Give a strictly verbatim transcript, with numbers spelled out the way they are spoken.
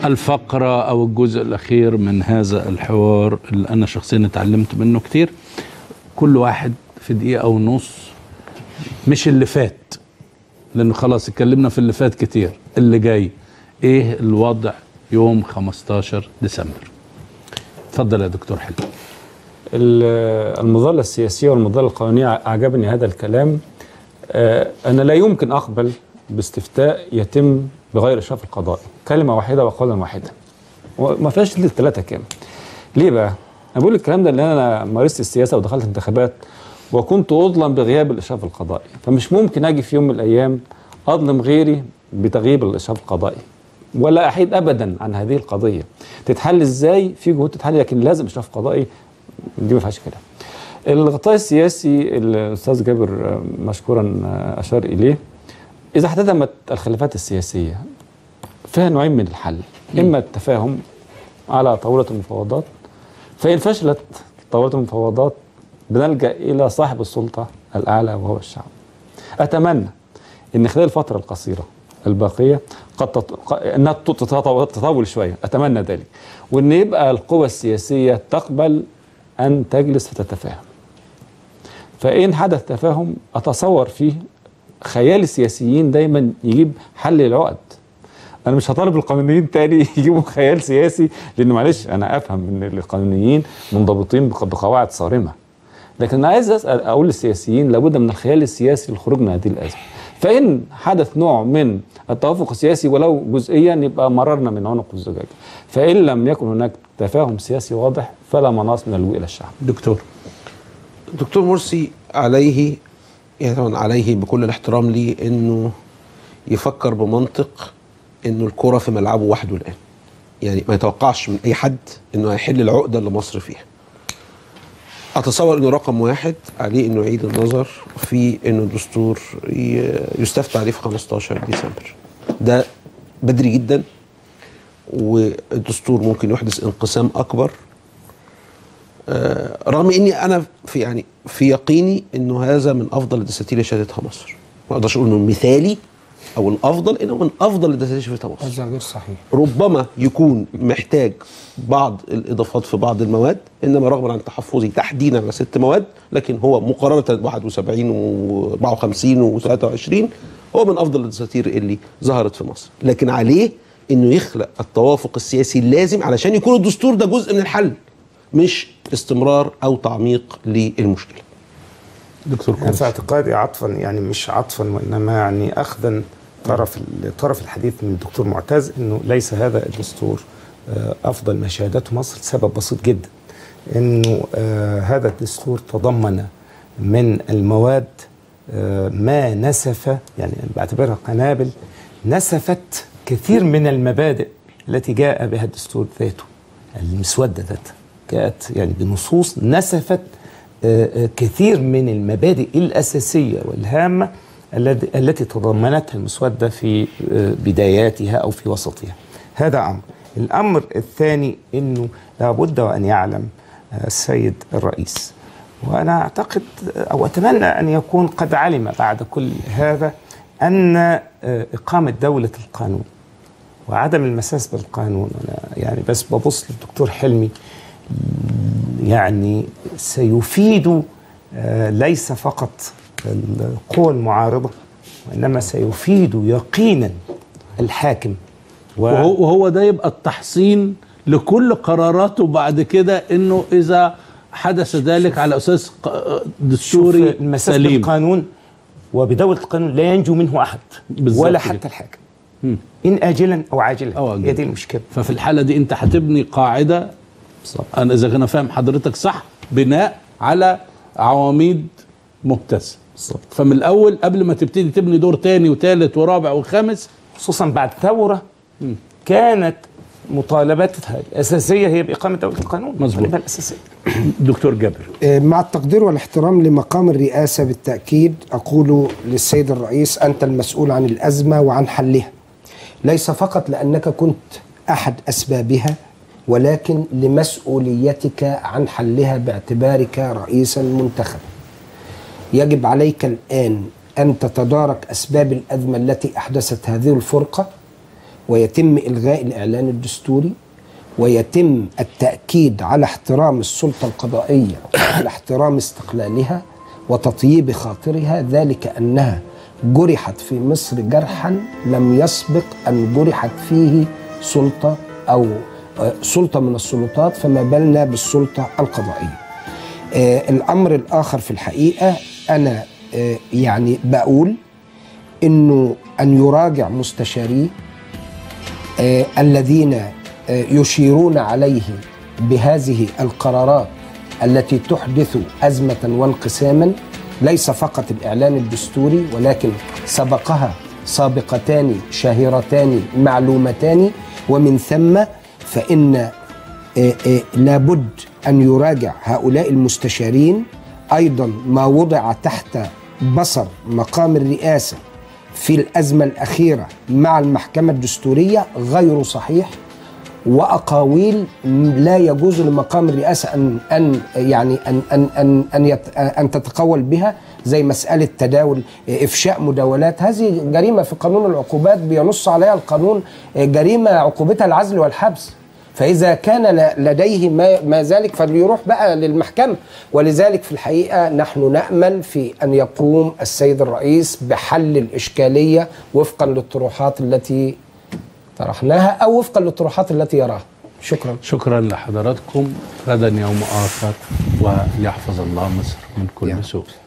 الفقرة أو الجزء الأخير من هذا الحوار اللي أنا شخصيا اتعلمت منه كتير. كل واحد في دقيقة ونص، مش اللي فات لأنه خلاص اتكلمنا في اللي فات كتير، اللي جاي إيه الوضع يوم خمستاشر ديسمبر؟ اتفضل يا دكتور حلمي. المظلة السياسية والمظلة القانونية، أعجبني هذا الكلام. أنا لا يمكن أقبل باستفتاء يتم بغير إشراف القضائي، كلمة واحدة وقولا واحدا، وما فيهاش الثلاثة كام. ليه بقى؟ أنا بقول الكلام ده لأن أنا مارست السياسة ودخلت انتخابات وكنت أظلم بغياب الإشراف القضائي، فمش ممكن أجي في يوم من الأيام أظلم غيري بتغييب الإشراف القضائي، ولا أحيد أبدا عن هذه القضية. تتحل إزاي؟ في جهود تتحل، لكن لازم إشراف قضائي، دي ما فيهاش كلام. الغطاء السياسي الأستاذ جابر مشكورا أشار إليه. إذا احتدمت الخلافات السياسية فيها نوعين من الحل، إما التفاهم على طاولة المفاوضات، فإن فشلت طاولة المفاوضات بنلجأ إلى صاحب السلطة الأعلى وهو الشعب. أتمنى أن خلال الفترة القصيرة الباقية قد تط... أنها تطول شوية، أتمنى ذلك، وأن يبقى القوى السياسية تقبل أن تجلس فتتفاهم. فإن حدث تفاهم أتصور فيه خيال السياسيين دايما يجيب حل العقد. أنا مش هطالب القانونيين تاني يجيبوا خيال سياسي، لأن معلش أنا أفهم أن القانونيين منضبطين بقواعد صارمة، لكن أنا عايز أسأل أقول للسياسيين لابد من الخيال السياسي للخروج من هذه الأزمة. فإن حدث نوع من التوافق السياسي ولو جزئيا يبقى مررنا من عنق الزجاجة، فإن لم يكن هناك تفاهم سياسي واضح فلا مناص من اللجوء إلى الشعب. دكتور دكتور مرسي عليه، يعني طبعا عليه بكل الاحترام ليه، انه يفكر بمنطق انه الكرة في ملعبه وحده الان. يعني ما يتوقعش من اي حد انه هيحل العقدة اللي مصر فيها. اتصور انه رقم واحد عليه انه يعيد النظر في انه الدستور يستفتى عليه في خمستاشر ديسمبر. ده بدري جدا، والدستور ممكن يحدث انقسام اكبر. آه رغم اني انا في يعني في يقيني انه هذا من افضل الدساتير اللي شهدتها مصر. ما اقدرش اقول انه مثالي او الافضل، انه من افضل الدساتير اللي شهدتها مصر. هذا غير صحيح. ربما يكون محتاج بعض الاضافات في بعض المواد، انما رغم عن تحفظي تحديدا على ست مواد، لكن هو مقارنه واحد وسبعين وأربعة وخمسين وثلاثة وعشرين هو من افضل الدساتير اللي ظهرت في مصر. لكن عليه انه يخلق التوافق السياسي اللازم علشان يكون الدستور ده جزء من الحل، مش استمرار او تعميق للمشكله. دكتور يعني في اعتقادي عطفا، يعني مش عطفا وانما يعني اخذا طرف طرف الحديث من الدكتور معتز، انه ليس هذا الدستور افضل ما شهدته مصر لسبب بسيط جدا، انه آه هذا الدستور تضمن من المواد آه ما نسف، يعني بعتبرها قنابل نسفت كثير من المبادئ التي جاء بها الدستور ذاته، المسوده ذاتها جاءت يعني بنصوص نسفت كثير من المبادئ الأساسية والهامة التي تضمنتها المسودة في بداياتها أو في وسطها. هذا أمر. الأمر الثاني أنه لابد وأن يعلم السيد الرئيس، وأنا أعتقد أو أتمنى أن يكون قد علم بعد كل هذا، أن إقامة دولة القانون وعدم المساس بالقانون، أنا يعني بس ببص للدكتور حلمي، يعني سيفيد ليس فقط القوى المعارضة، وإنما سيفيد يقينا الحاكم، وهو, وهو ده يبقى التحصين لكل قراراته بعد كده، إنه إذا حدث ذلك على أساس دستوري المساس سليم بالقانون وبدولة القانون لا ينجو منه أحد ولا حتى كده. الحاكم م. إن آجلا أو عاجلا، هي دي المشكلة. ففي الحالة دي أنت هتبني قاعدة، أنا إذا أنا فاهم حضرتك صح، بناء على عواميد مبتسم. فمن الأول قبل ما تبتدي تبني دور تاني وثالث ورابع وخامس، خصوصا بعد ثورة م. كانت مطالباتها الأساسية هي بإقامة دولة القانون. مظبوط. الأساسية. دكتور جابر، مع التقدير والاحترام لمقام الرئاسة بالتأكيد أقول للسيد الرئيس أنت المسؤول عن الأزمة وعن حلها، ليس فقط لأنك كنت أحد أسبابها، ولكن لمسؤوليتك عن حلها باعتبارك رئيسا منتخبا. يجب عليك الآن أن تتدارك أسباب الأزمة التي أحدثت هذه الفرقة، ويتم إلغاء الإعلان الدستوري، ويتم التأكيد على احترام السلطة القضائية وعلى احترام استقلالها وتطييب خاطرها، ذلك أنها جرحت في مصر جرحا لم يسبق أن جرحت فيه سلطة أو سلطة من السلطات، فما بالنا بالسلطة القضائية. آه الأمر الآخر في الحقيقة أنا آه يعني بقول إنه أن يراجع مستشاريه آه الذين آه يشيرون عليه بهذه القرارات التي تحدث أزمة وانقساما، ليس فقط الإعلان الدستوري ولكن سبقها سابقتان شهيرتان معلومتان، ومن ثم فإن آه آه لابد أن يراجع هؤلاء المستشارين أيضا ما وضع تحت بصر مقام الرئاسة في الأزمة الأخيرة مع المحكمة الدستورية غير صحيح، وأقاويل لا يجوز لمقام الرئاسة أن أن يعني أن أن أن أن, يت أن تتقول بها، زي مسألة تداول إفشاء مداولات. هذه جريمة في قانون العقوبات بينص عليها القانون، جريمة عقوبتها العزل والحبس. فإذا كان لديه ما, ما ذلك فليروح بقى للمحكمة. ولذلك في الحقيقة نحن نأمل في أن يقوم السيد الرئيس بحل الإشكالية وفقا للطروحات التي طرحناها أو وفقا للطروحات التي يراها. شكرا. شكرا لحضراتكم. غدا يوم آخر، ويحفظ الله مصر من كل سوء.